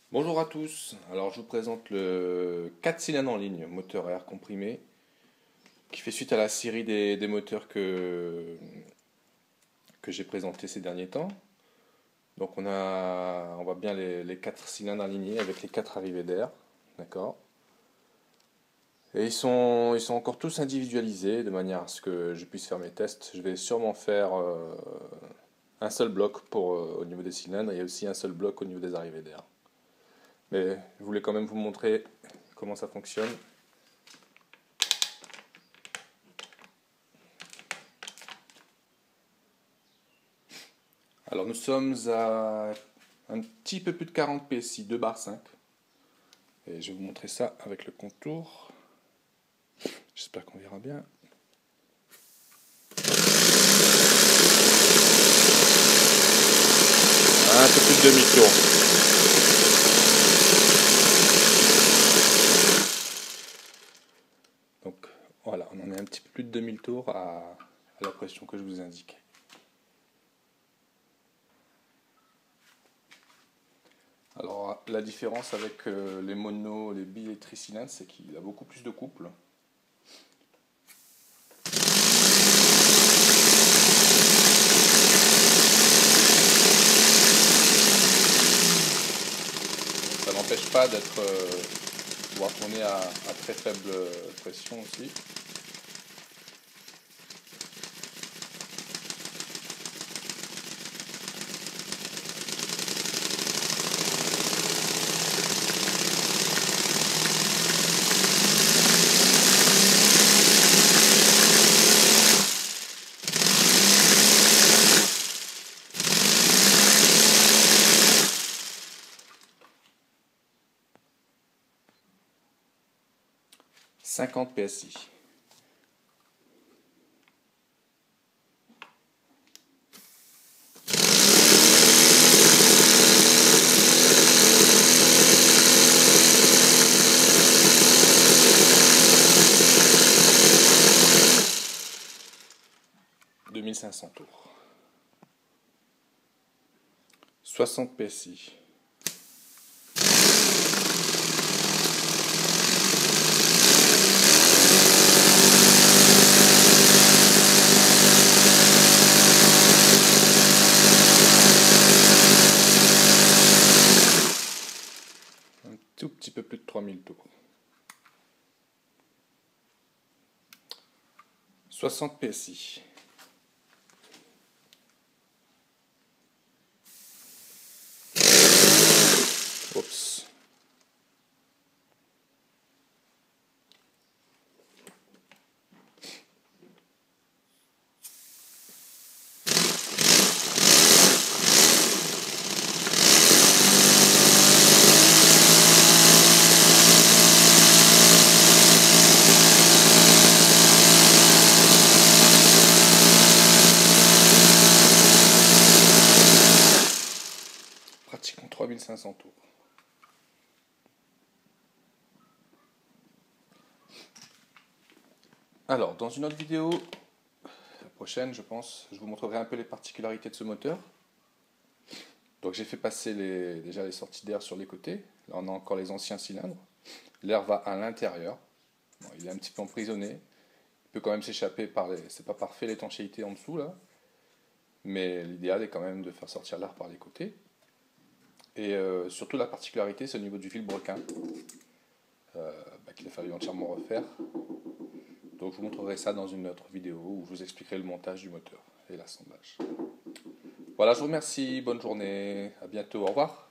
Bonjour à tous, alors je vous présente le 4 cylindres en ligne, moteur à air comprimé, qui fait suite à la série des moteurs que j'ai présenté ces derniers temps. Donc on voit bien les 4 cylindres alignés avec les 4 arrivées d'air, d'accord. Et ils sont encore tous individualisés de manière à ce que je puisse faire mes tests. Je vais sûrement faire un seul bloc au niveau des cylindres et aussi un seul bloc au niveau des arrivées d'air. Mais je voulais quand même vous montrer comment ça fonctionne. Alors nous sommes à un petit peu plus de 40 PSI, 2 bar 5. Et je vais vous montrer ça avec le contour. J'espère qu'on verra bien. Un peu plus de demi-tour. Donc voilà, on en est un petit peu plus de 2000 tours à la pression que je vous indique. Alors la différence avec les monos, les bi et tricylindres, c'est qu'il a beaucoup plus de couple. Ça n'empêche pas d'être pouvoir tourner à très faible pression aussi. « 50 PSI. « 2500 tours. 60 PSI. Un tout petit peu plus de 3000 tours. 60 PSI. Oups. Pratiquement 3500 tours. Alors, dans une autre vidéo, la prochaine je pense, je vous montrerai un peu les particularités de ce moteur. Donc j'ai fait passer déjà les sorties d'air sur les côtés. Là on a encore les anciens cylindres. L'air va à l'intérieur. Bon, il est un petit peu emprisonné. Il peut quand même s'échapper par les... C'est pas parfait l'étanchéité en dessous là. Mais l'idéal est quand même de faire sortir l'air par les côtés. Et surtout la particularité c'est au niveau du vilebrequin. Qu'il a fallu entièrement refaire. Donc je vous montrerai ça dans une autre vidéo où je vous expliquerai le montage du moteur et l'assemblage. Voilà, je vous remercie, bonne journée, à bientôt, au revoir.